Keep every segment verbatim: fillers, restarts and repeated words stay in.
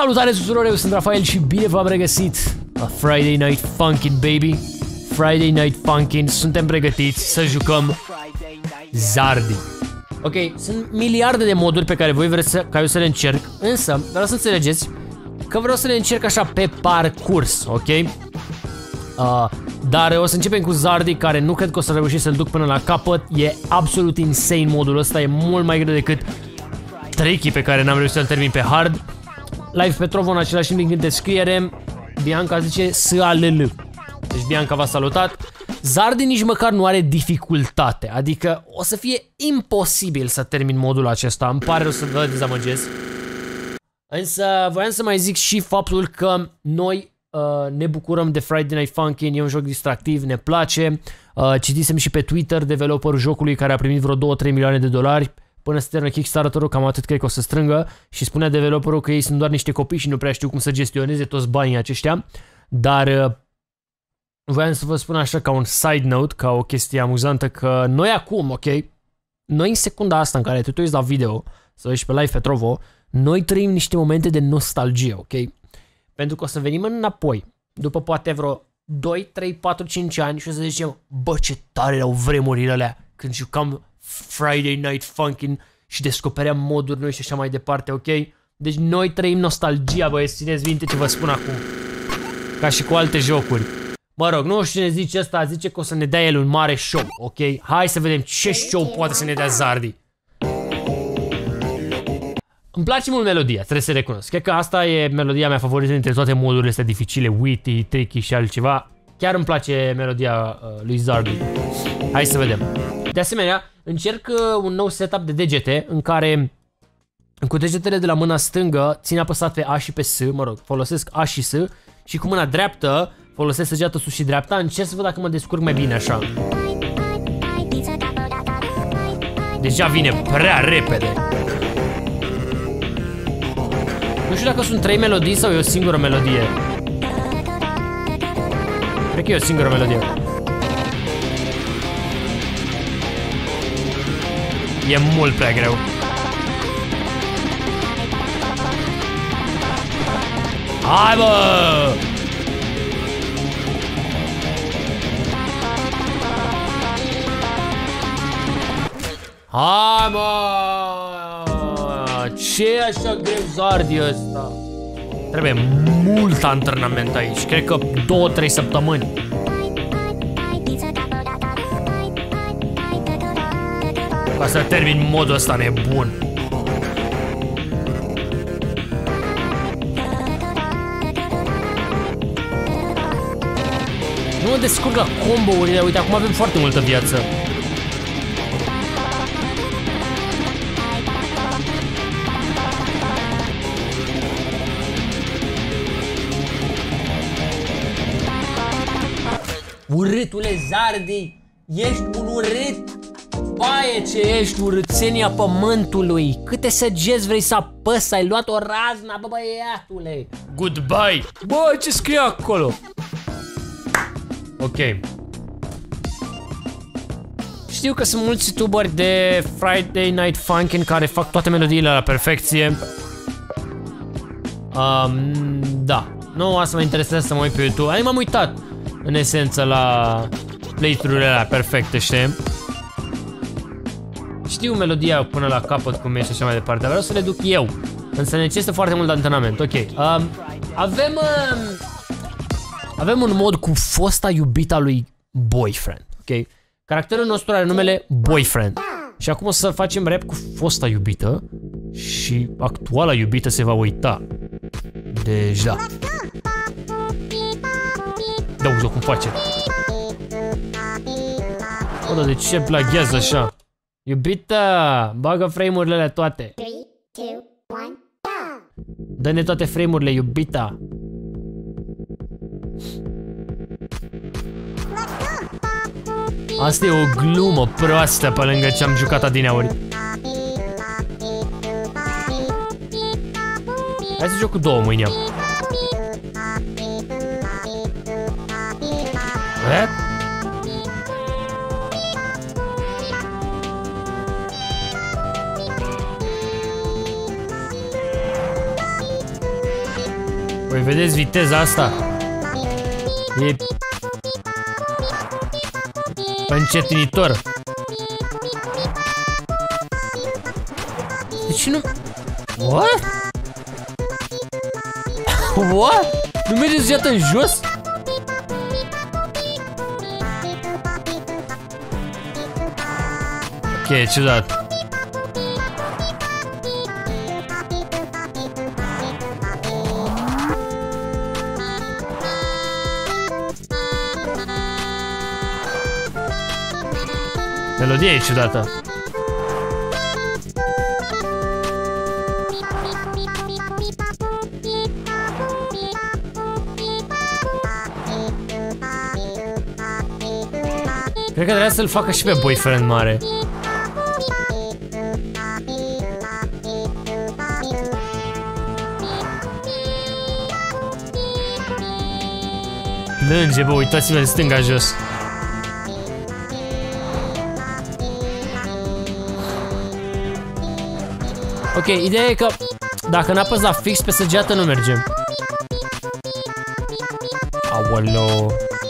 Salutare tuturor, eu sunt Rafael și bine v-am regăsit la Friday Night Funkin', baby. Friday Night Funkin', suntem pregătiți să jucăm Zardy. Ok, sunt miliarde de moduri pe care voi vreți să, ca eu să le încerc, însă vreau să înțelegeți că vreau să le încerc așa pe parcurs, ok? Uh, dar o să începem cu Zardy, care nu cred că o să reușesc să-l duc până la capăt. E absolut insane modul ăsta, e mult mai greu decât Tricky pe care n-am reușit să-l termin pe hard. Live Petrovo în același timp, link în descriere. Bianca zice S A L L. Deci Bianca v-a salutat. Zardy nici măcar nu are dificultate, adică o să fie imposibil să termin modul acesta. Îmi pare rău să vă dezamăgesc. Însă voiam să mai zic și faptul că noi uh, ne bucurăm de Friday Night Funkin', e un joc distractiv, ne place. Uh, citisem și pe Twitter developerul jocului care a primit vreo două trei milioane de dolari. Până să termină Kickstarter-ul, cam atât cred că o să strângă. Și spunea developerul că ei sunt doar niște copii și nu prea știu cum să gestioneze toți banii aceștia. Dar uh, voiam să vă spun așa ca un side note, ca o chestie amuzantă, că noi acum, ok? Noi în secunda asta în care tu te uiți la video, să uiți pe Live Petrovo, noi trăim niște momente de nostalgie, ok? Pentru că o să venim înapoi, după poate vreo doi, trei, patru, cinci ani și o să zicem, bă, ce tare erau vremurile alea când jucam Friday Night Funkin' și descopeream moduri noi și așa mai departe, ok? Deci noi trăim nostalgia, băieți, țineți minte ce vă spun acum. Ca și cu alte jocuri. Mă rog, nu știu cine zice asta, zice că o să ne dea el un mare show, ok? Hai să vedem ce show poate să ne dea Zardy. Îmi place mult melodia, trebuie să recunosc. Cred că asta e melodia mea favorită dintre toate modurile astea dificile, witty, tricky și altceva. Chiar îmi place melodia uh, lui Zardy. Hai să vedem. De asemenea, încerc uh, un nou setup de degete în care cu degetele de la mâna stângă țin apăsat pe A și pe S, mă rog, folosesc A și S și cu mâna dreaptă folosesc săgeată sus și dreapta. Încerc să văd dacă mă descurc mai bine așa. Deja vine prea repede. Nu știu dacă sunt trei melodii sau e o singură melodie. Cred că e o singură melodie. E mult prea greu. Hai, bă! Hai, mă! Ce e așa greu Zardy ăsta? Trebuie mult antrenament aici. Cred că două trei săptămâni. Ca să termin modul ăsta nebun. Nu mă descurc la combo-urile. Uite, acum avem foarte multă viață. Urâtule Zardy, ești un urât. Baie ce ești, urâțenia pământului. Câte săgeți vrei să apăs, ai luat o razna, bă băiatule. Goodbye. Bă, ce scrie acolo? Ok. Știu că sunt mulți youtuberi de Friday Night Funkin' care fac toate melodiile la perfecție. um, Da, nu asta mă interesează să mă uit pe YouTube. Adică m-am uitat în esență la playthrough-urile alea perfecte, știi? Știu melodia până la capăt cum e și așa mai departe. Vreau să le duc eu. Însă necesită foarte mult antrenament. Ok. Um, avem um, Avem un mod cu fosta iubita lui Boyfriend. Ok. Caracterul nostru are numele Boyfriend. Și acum o să facem rap cu fosta iubită. Și actuala iubită se va uita. Deci da. Da, uite cum face. Bă, dar de ce plaghează așa? Iubita, bagă frame-urile alea toate. Dă-ne toate frame-urile, iubita. Asta e o glumă proastă pe lângă ce am jucat adineauri. Hai să joc cu două mâini. Eh? Păi vedeți viteza asta? E... încetinitor. De ce nu... What? What? Nu mergeți iată în jos? Ok, e ciudat. Melodia e ciudată. Cred că trebuia să-l facă și pe boyfriend mare. Plânge, bă, uitați-vă în stânga jos. Ok, ideea e că dacă n-apăs la fix pe săgeată nu mergem. Aoleo.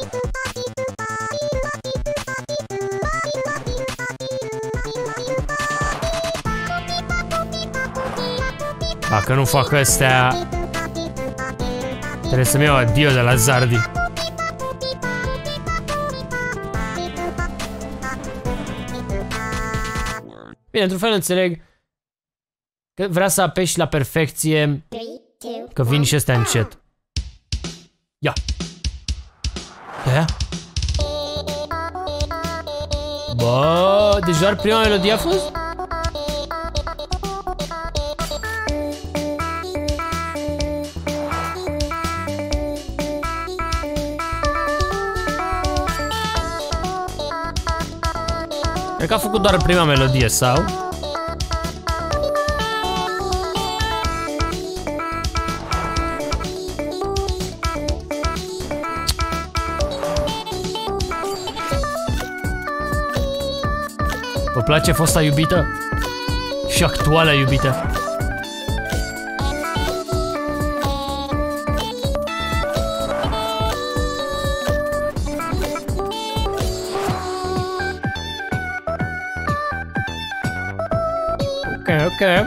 Dacă nu fac astea, trebuie să-mi iau adio de la Zardi. Bine, într-un fel înțeleg că vrea să apeși la perfecție, că vin și astea încet. Ia! Ia! Bă, deci doar prima melodie a fost? Cred că a făcut doar prima melodie, sau? Vă place fosta iubită? Și actuala iubită? Ok, ok.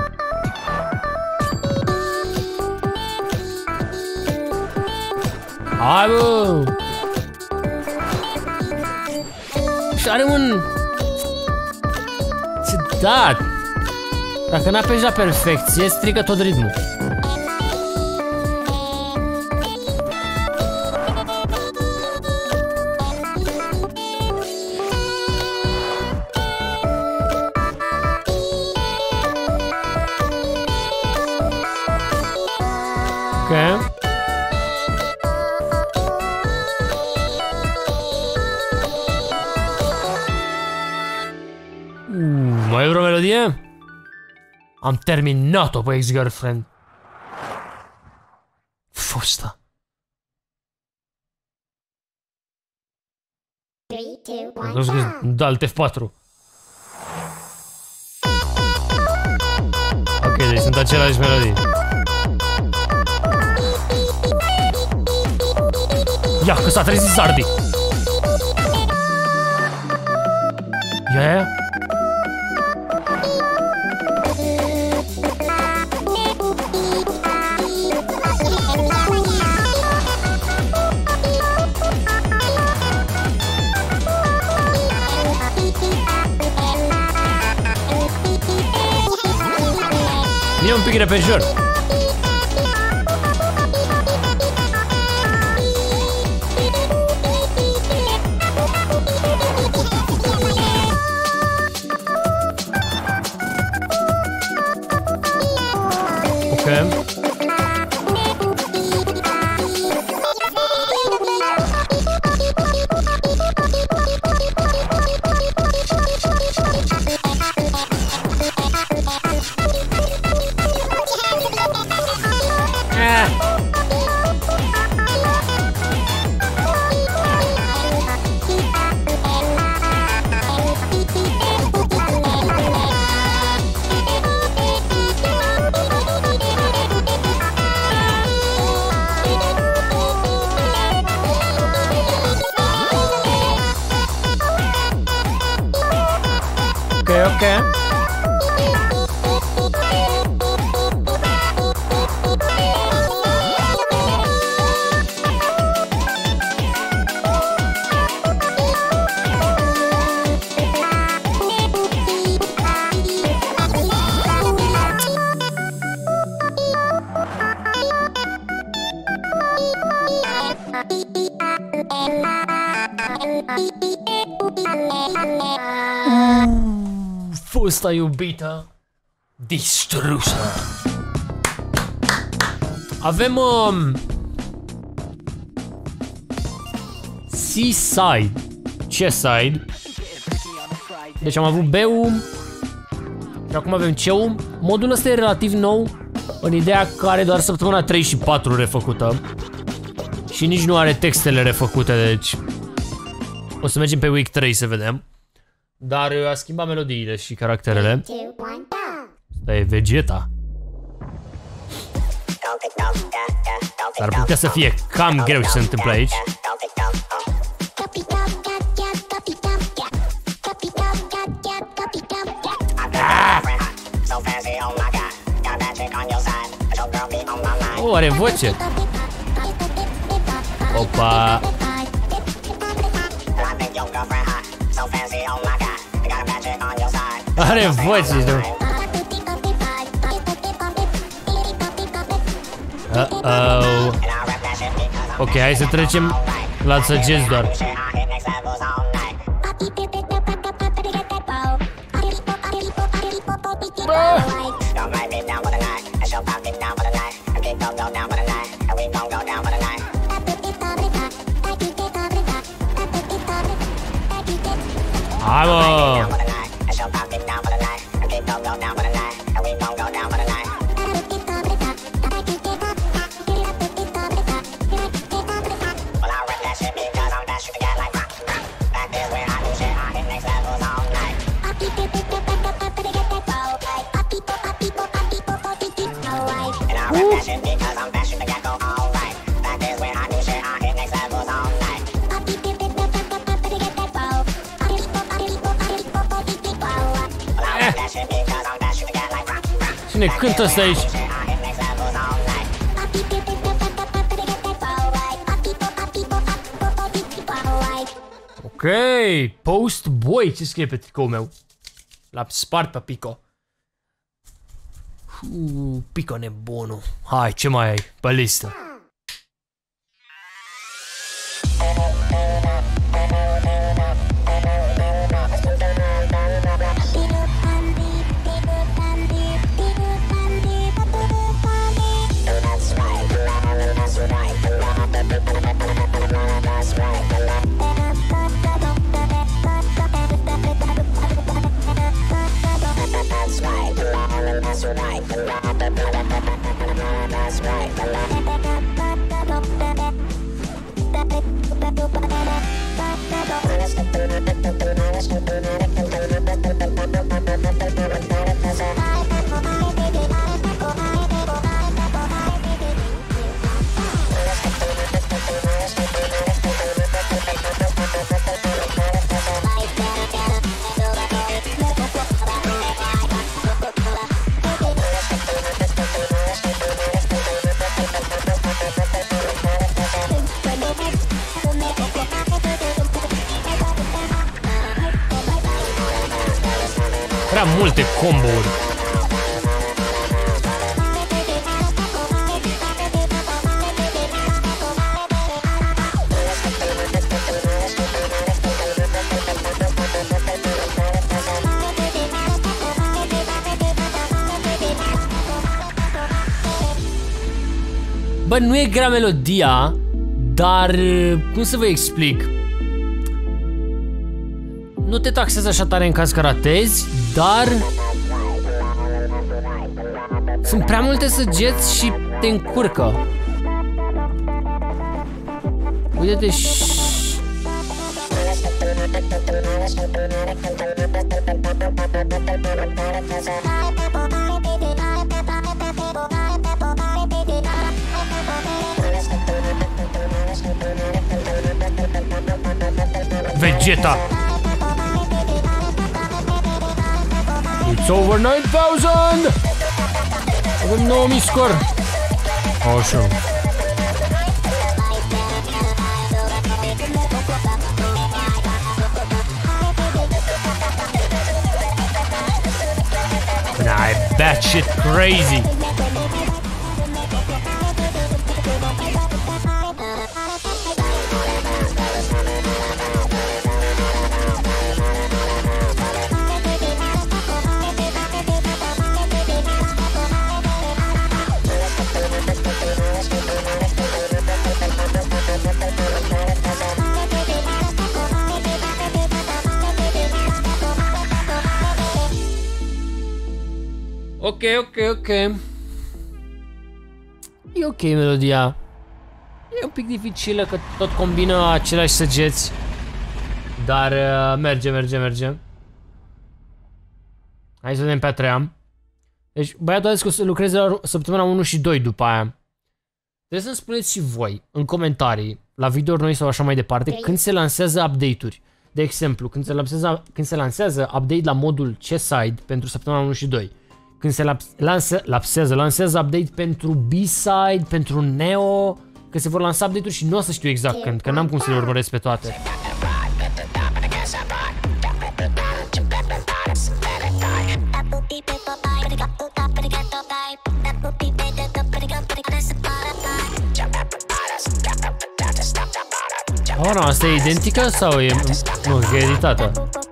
Hai, bă! Și are un... ciudat! Dacă n-apeși la perfecție, strică tot ritmul. Ok. Uh, mai e vreo melodie? Am terminat-o pe ex-girlfriend. Fosta. Da, alt F patru. Ok, deci sunt aceleași melodii. Ia, că s-a trezit Zardi. Ia, ia. Vine un pic repejor. Ok. Ok. Fosta iubită distrusă. Avem um, Seaside. Ce side? Deci am avut B-ul și acum avem C-ul. Modul ăsta e relativ nou, în ideea că are doar săptămâna trei și patru refăcută și nici nu are textele refăcute, deci o să mergem pe week trei să vedem. Dar a schimbat melodiile și caracterele. Asta e Vegeta. Dar ar putea să fie cam greu ce se întâmplă aici. Oh, are voce. Opa. Are voce, nu? Uh-oh. Ok, hai să trecem la săgeți doar. Hai, mă! Cine cântă ăsta aici? Ok, Post Boy, ce scrie pe tricoul meu? L-am spart pe Pico. Uh, Pico nebunul. Hai, ce mai ai pe listă? Prea multe combo-uri. Bă, nu e grea melodia, dar cum să vă explic? Nu te taxează așa tare în caz că ratezi, dar sunt prea multe săgeți și te încurcă. Uite-te și... Vegeta. It's over nine thousand! Avem nouă mii scor. Așa. Nah, I batshit crazy. Ok, ok, ok. E ok melodia. E un pic dificilă că tot combină aceleași săgeți. Dar uh, merge, merge, merge. Hai să vedem pe a treia. Deci băiatul a zis că o să lucreze la săptămâna unu și doi după aia. Trebuie să-mi spuneți și voi în comentarii, la video noi sau așa mai departe, când se lansează update-uri. De exemplu, când se lansează, când se lansează update la modul C-Side pentru săptămâna unu și doi. Când se lanse, lapsează, lansează update pentru B-Side, pentru Neo, că se vor lansa update-uri și nu o să știu exact când, că n-am cum să le urmăresc pe toate. Oh, nu, asta e identică sau e, nu, e editată?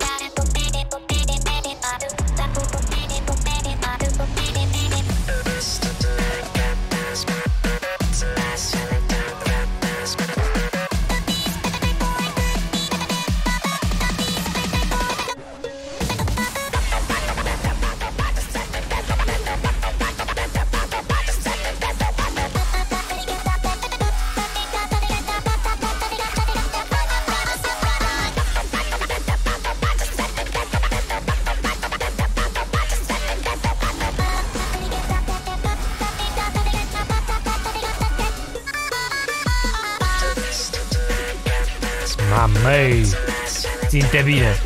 Mamei, ținte bine.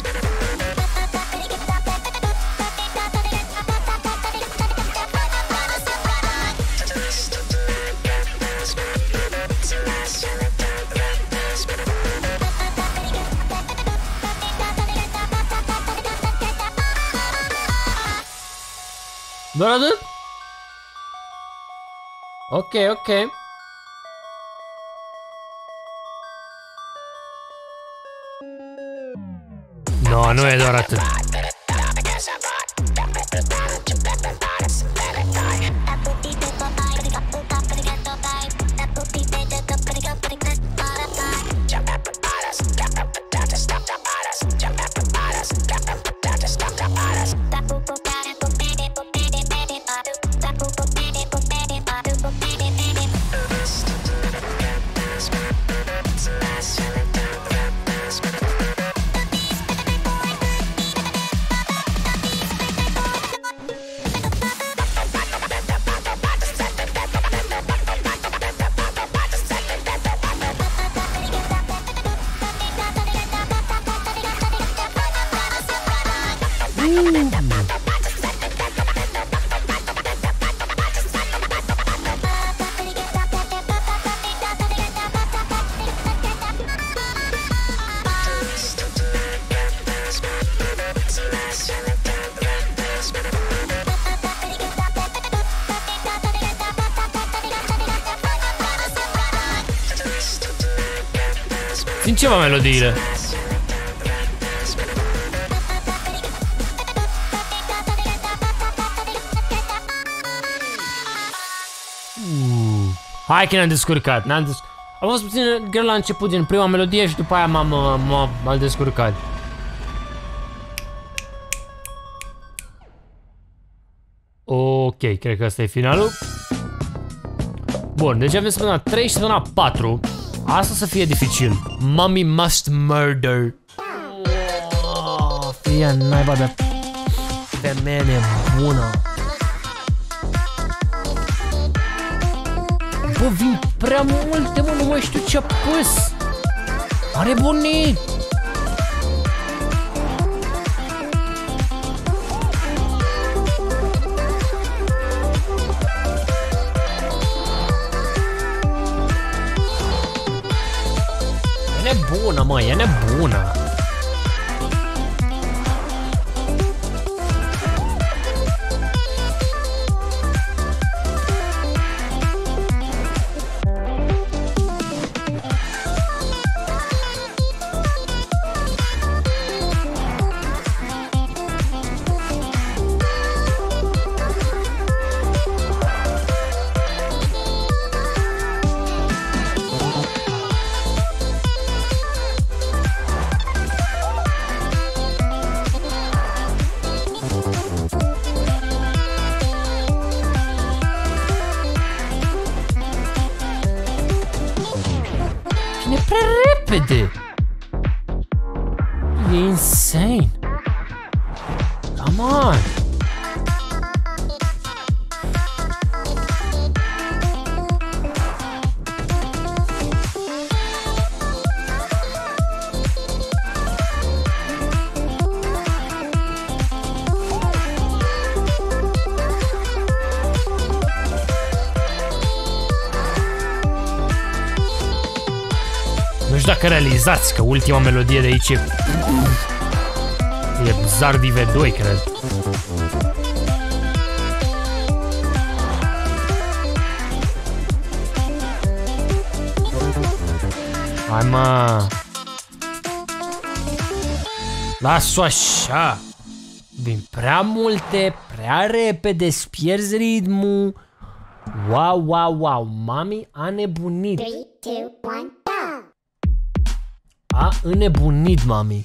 Doar atât? Ok, ok. No, nu e doar atât. Țin ceva melodiile. Uh, hai că ne-am descurcat, ne-am des... A fost puțin greu la început din prima melodie și după aia m-am descurcat. Ok, cred că ăsta e finalul. Bun, deci avem săptămâna trei și săptămâna patru. Asta să fie dificil. Mommy must murder. Oh, fie naiba de femeie nebună. Bă, vin prea multe, mă, nu mai știu ce apăs. Are bunii. nebună, mă, e nebună. Vine prea repede. E insane. Come on. Nu știu dacă realizați că ultima melodie de aici e... E Zardi V doi, cred. Hai, mă. Las-o așa. Vin prea multe, prea repede, îți pierzi ritmul. Wow, wow, wow. Mami a nebunit. Three, two, one, go! A înnebunit, mami.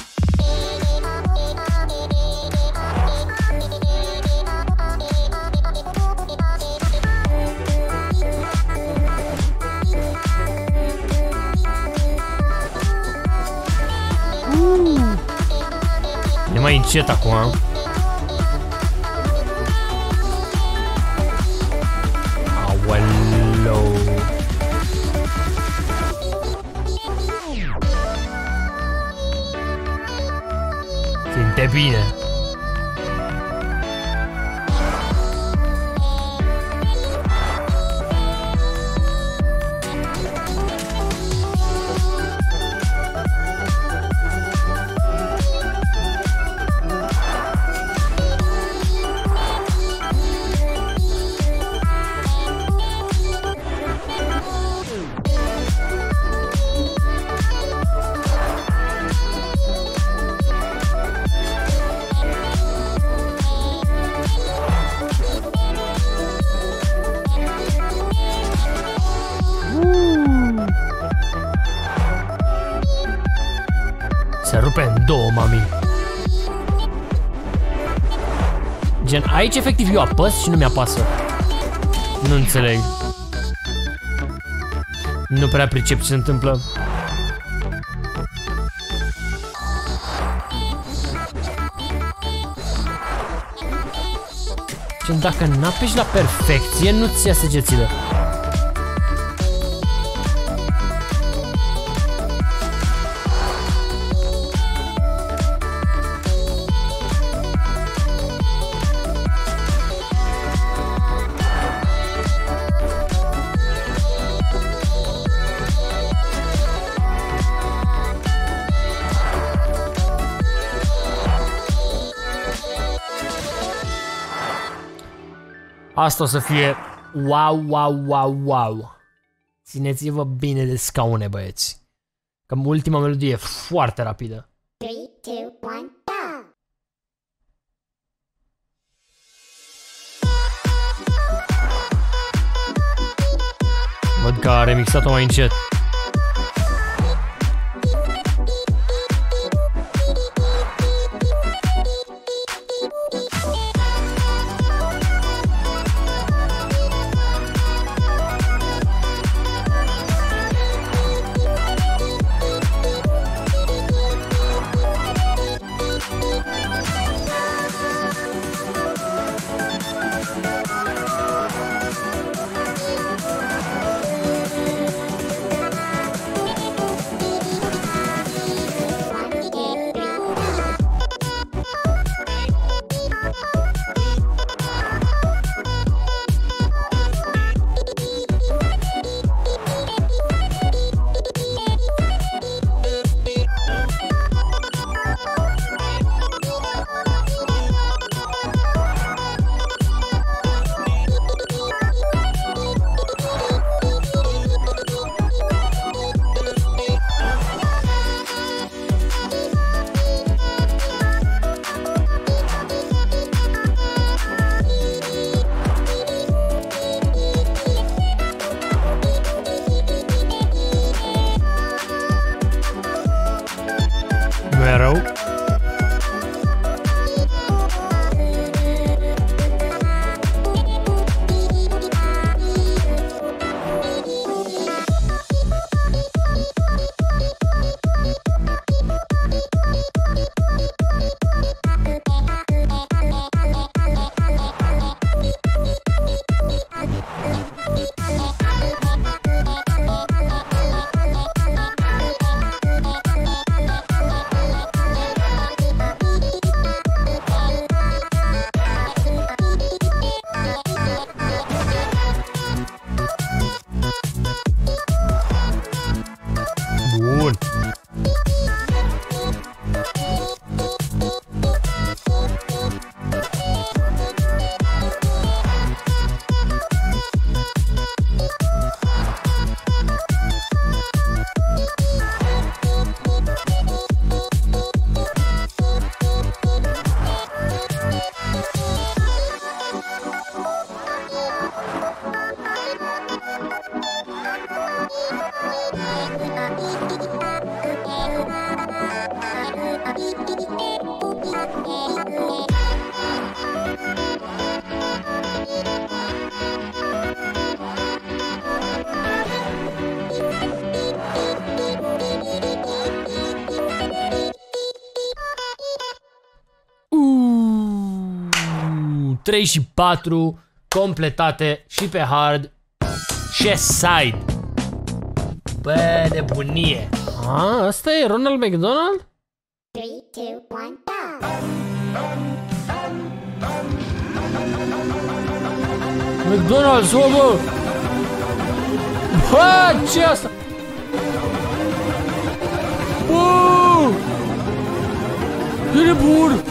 Uh. E mai încet acum. Aoleu. Simte bine. Se rupe în două, mami. Gen, aici efectiv eu apăs și nu mi-apasă. Nu înțeleg. Nu prea pricep ce se întâmplă. Gen, dacă n-apeși la perfecție, nu-ți ia săgețile. Asta o să fie wow, wow, wow, wow. Țineți-vă bine de scaune, băieți. Că ultima melodie e foarte rapidă. Three, two, one, go! Văd că a remixat-o mai încet. trei și patru completate și pe hard. Ce side. Bă, nebunie. A, asta e Ronald McDonald? Three, two, one, go! McDonald's, o, bă! Bă, ce asta? Bă! E nebun!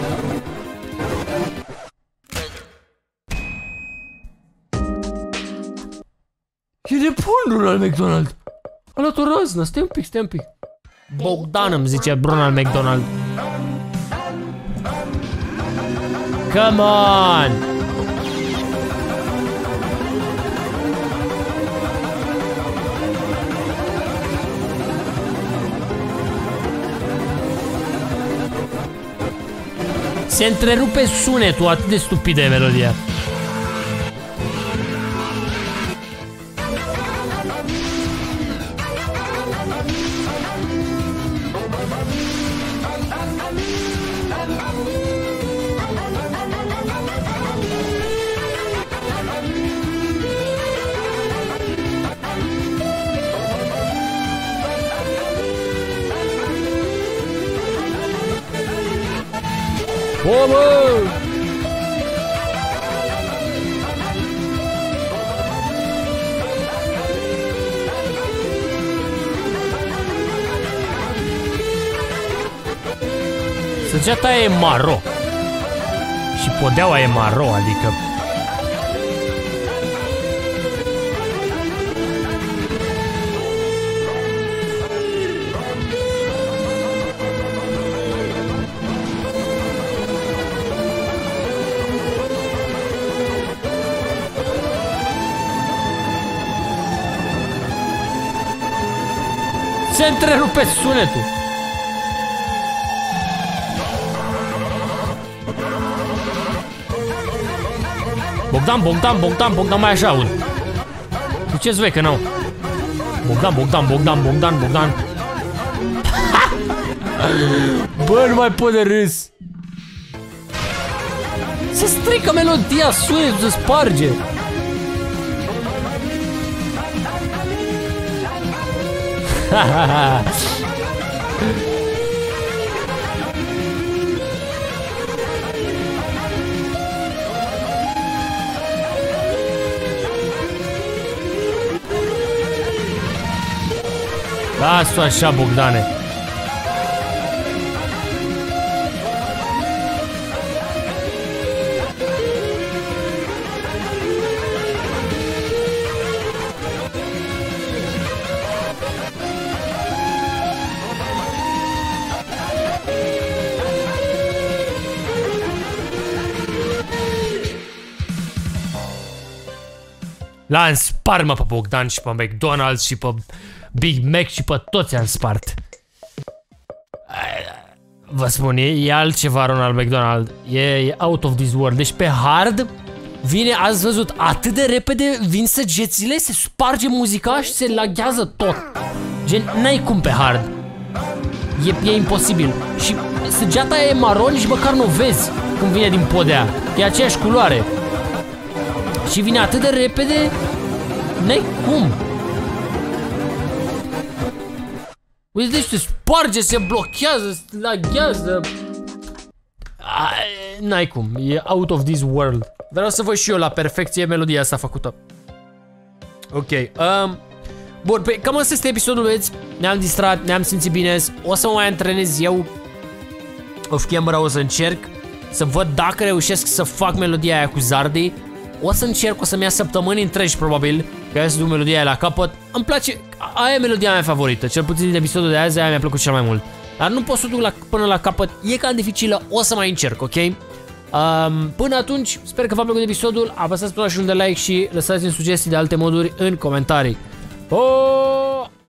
E nebun, Ronald McDonald! A luat o raznă, stai un pic, stai un pic. Bogdan îmi zice Ronald McDonald. Come on! Se întrerupe sunetul, atât de stupidă e melodia. Bă, bă! Săgeata e maro. Și podeaua e maro, adică... Se întrerupe sunetul. Bogdan, Bogdan, Bogdan, Bogdan, mai așa aud. Duceți voi că n-au. Bogdan, Bogdan, Bogdan, Bogdan, Bogdan. Bă, nu mai pot de râs. Se strică melodia, sunetul se sparge. Lasă-o așa, Bogdane. L-am spart, mă, pe Bogdan și pe McDonald's și pe Big Mac și pe toți am spart. Vă spun, e, e altceva Ronald McDonald. E, e out of this world. Deci pe hard vine, ați văzut, atât de repede vin săgețile, se sparge muzica și se laghează tot. Gen, n-ai cum pe hard. E, e imposibil. Și săgeata e maron și măcar nu o vezi când vine din podea. E aceeași culoare. Și vine atât de repede, n-ai cum. Uite, deci se sparge, se blochează, se laghează. N-ai cum, e out of this world. Vreau să văd și eu la perfecție melodia asta făcută. Ok, um, bun, păi cam asta este episodul, vedeți. Ne-am distrat, ne-am simțit bine. O să mă mai antrenez eu off camera, o să încerc să văd dacă reușesc să fac melodia aia cu Zardi. O să încerc, o să-mi ia săptămâni întregi probabil, ca să duc melodia aia la capăt. Îmi place, aia e melodia mea favorită, cel puțin din episodul de azi, aia mi-a plăcut cel mai mult. Dar nu pot să o duc la, până la capăt, e cam dificilă, o să mai încerc, ok? Um, până atunci, sper că v-a plăcut episodul, apăsați pe și un de like și lăsați-mi sugestii de alte moduri în comentarii. Oh!